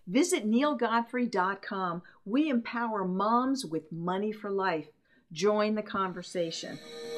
Visit neilgodfrey.com. We empower moms with money for life. Join the conversation.